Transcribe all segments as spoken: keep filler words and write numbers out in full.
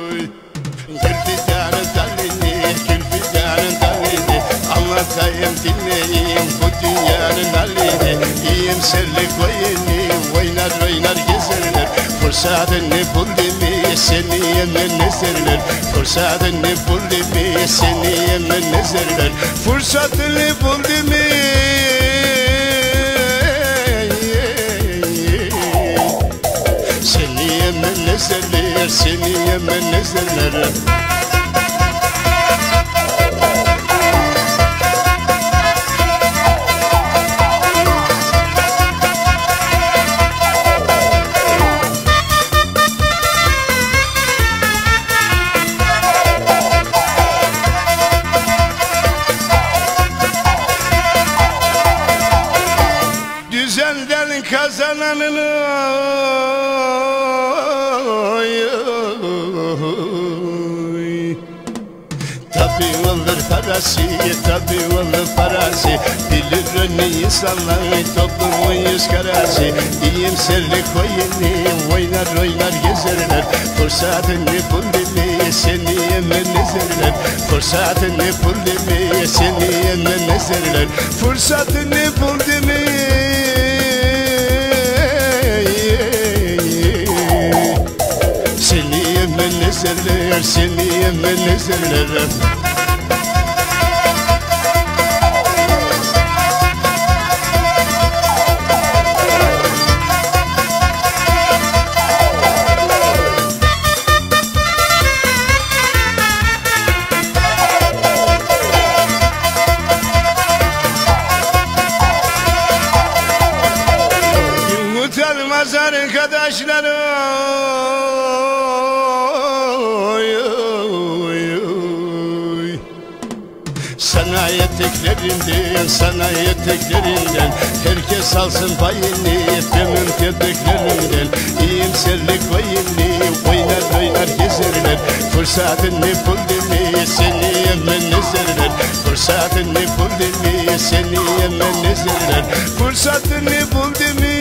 Gül fidanı dalini, gül fidanı dalini, anlatayım dinleyeyim bu dünyanın halini. İyimserlik oyunu, oynar oynar gezerler, fırsatını buldu mu seni hemen ezerler. Fırsatını buldu mu seni hemen ezerler. Fırsatını buldu mu seni hemen ezerler, seni hemen ezerler. Güzelden kazananın tabi olur parası, tabi olur parası. Bilir önü insanlar toplumun yüz karası. İyimserlik oyunu, oynar oynar gezerler. Fırsatını buldu mu seni hemen ezerler. Fırsatını buldu mu seni hemen ezerler. Fırsatını buldu mu seni hemen ezerler, seni hemen ezerler. Utanmaz arkadaşlarım, sana eteklerinden, sana eteklerinden, herkes alsın payını demin tebeklerinden. İyimserlik oyunu, oynar oynar gezerler. Fırsatını buldu mu seni hemen ezerler. Fırsatını buldu mu seni hemen ezerler. Fırsatını buldu mu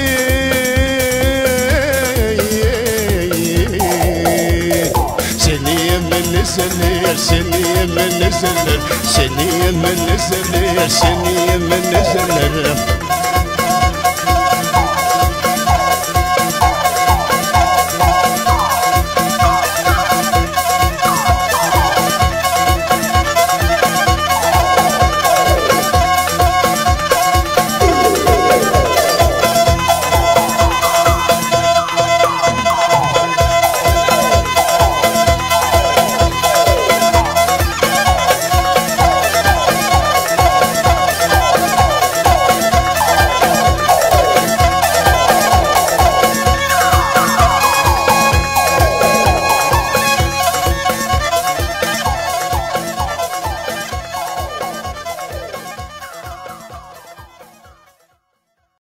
seni hemen ezerler, seni hemen ezerler. Seni hemen ezerler, seni hemen ezerler.